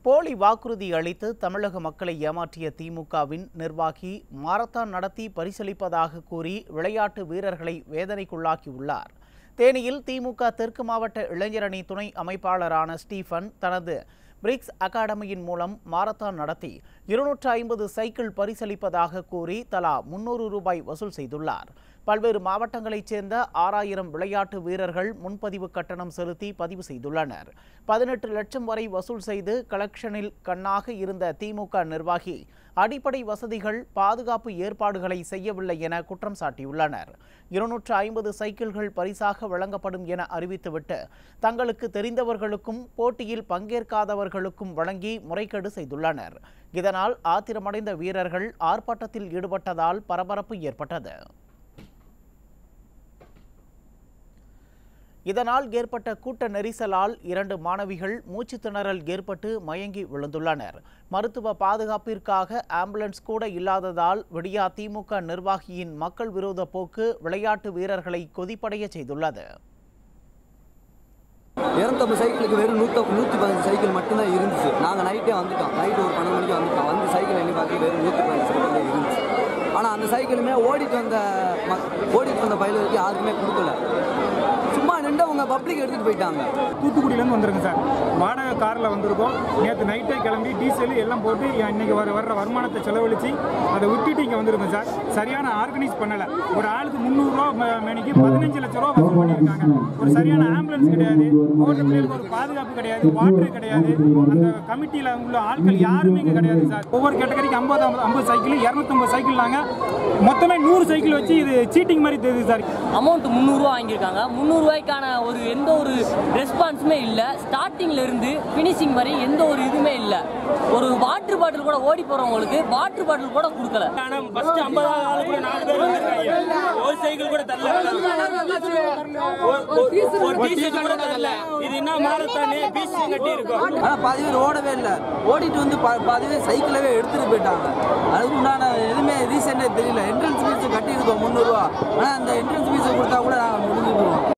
போலி வாக்குறுதி அளித்து தமிழக மக்களை ஏமாற்றிய திமுகவின் நிர்வாகி மாரத்தான் நடத்தி பரிசளிப்பதாக கூறி விளையாட்டு வீரர்களை வேதனைக்குள்ளாக்கியுள்ளார். தேனியில் திமுக தெற்கு மாவட்ட இளைஞரணி துணை அமைப்பாளரான ஸ்டீபன் தனது பிரிக்ஸ் அகாடமியின் மூலம் மாரத்தான் நடத்தி 250 சைக்கிள் பரிசளிப்பதாக கூறி தலா 300 ரூபாய் வசூல் செய்துள்ளார். பல்வேறு மாவட்டங்களைச் சேர்ந்த 6000 விளையாட்டு வீரர்கள் முன்பதிவு கட்டணம் செலுத்தி பதிவு செய்துள்ளனர். 18 லட்சம் வரை வசூல் செய்து கலெக்ஷனில் கண்ணாக இருந்த திமுக நிர்வாகி அடிப்படை வசதிகள், பாதுகாப்பு ஏற்பாடுகளை செய்யவில்லை என குற்றம் சாட்டியுள்ளனர். 250 சைக்கிள்கள் பரிசாக வழங்கப்படும் என அறிவித்துவிட்டு தங்களுக்கு தெரிந்தவர்களுக்கும் போட்டியில் பங்கேற்காதவர்களுக்கும் வழங்கி முறைகேடு செய்துள்ளனர். இதனால் ஆத்திரமடைந்த வீரர்கள் ஆர்ப்பாட்டத்தில் ஈடுபட்டதால் பரபரப்பு ஏற்பட்டது. இதனால் ஏற்பட்ட கூட்ட நெரிசலால் 2 மாணவிகள் மூச்சு திணறல் ஏற்பட்டு மயங்கி விழுந்துள்ளனர். மருத்துவ பாதுகாப்பிற்காக ஆம்புலன்ஸ் கூட இல்லாததால் விடியா திமுக நிர்வாகியின் மக்கள் விரோத போக்கு விளையாட்டு வீரர்களை கொதிப்படைய செய்துள்ளது. 250 சைக்கிளுக்கு வெறும் 115 சைக்கிள் மட்டும்தான் இருந்துச்சு. நாங்கள் நைட்டே வந்துட்டோம். நைட்டு ஒரு 12 மணிக்கு வந்துட்டோம். வந்து சைக்கிள் எண்ணி பார்த்து வெறும் 115 சைக்கிள் தான் இருந்துச்சு. ஆனால் அந்த சைக்கிளுமே ஓடிட்டு வந்த பயிலுக்கு யாருக்குமே கொடுக்கல. சும்மா நின்றவங்க பப்ளிக் எடுத்துகிட்டு போயிட்டாங்க. தூத்துக்குடியிலேருந்து வந்துருங்க சார். வாடகை காரில் வந்திருக்கோம். நேற்று நைட்டே கிளம்பி டீசல் எல்லாம் போட்டு இன்றைக்கி வர்ற வருமானத்தை செலவழித்து அதை விட்டுட்டு இங்கே வந்துருக்கோம் சார். சரியான ஆர்கனைஸ் பண்ணலை. ஒரு ஆளுக்கு 300 ரூபா மேனிக்கு 15 லட்ச ரூபா வசூல் பண்ணியிருக்காங்க. ஒரு சரியான ஆம்புலன்ஸ் கிடையாது, ஓட்டுநர்களுக்கு ஒரு பாதுகாப்பு கிடையாது, வாட்டர் கிடையாது. அந்த கமிட்டியில் உள்ள ஆட்கள் யாருமே இங்கே கிடையாது சார். ஒவ்வொரு கேட்டகரிக்கு 50 சைக்கிள், 250 சைக்கிள் நாங்கள் மொத்தமே 100 சைக்கிள் வச்சு இது சீட்டிங் மாதிரி தெரியுது சார். அமௌண்ட் 300 ரூபா வாங்கியிருக்காங்க. 300 ரூபாய்க்கான எந்த ஒரு ரெஸ்பான்ஸுமே இல்லை. ஸ்டார்டிங்ல இருந்து ஃபினிஷிங் வரை எந்த ஒரு இதுவுமே இல்லை. ஒரு வாட்டர் பாட்டில் கூட ஓடி போறவங்களுக்கு வாட்டர் பாட்டில் கூட கொடுக்கல. ஃபர்ஸ்ட் 50 ஆளு கூட 4 பேர் வந்திருக்காங்க. ஒரு சைக்கிள் கூட தரல, ஒரு டீ-ஷர்ட் கூட தரல. இது என்ன மாரத்தானே பீஸ் கட்டி இருக்கும். ஆனா பாதி பேர் ஓடவே இல்லை. ஓடிட்டு வந்து பாதி பேர் சைக்கிளவே எடுத்துட்டு போயிட்டாங்க. அதுக்கு உண்டான எதுவுமே ரீசெண்டே தெரியல. என்ட்ரன்ஸ் ஃபீஸ் கட்டி இருக்கோம் 300 ரூபா. ஆனா அந்த என்ட்ரன்ஸ் ஃபீஸ் கொடுத்தா கூட நாங்கள் முடிஞ்சுக்கிறோம்.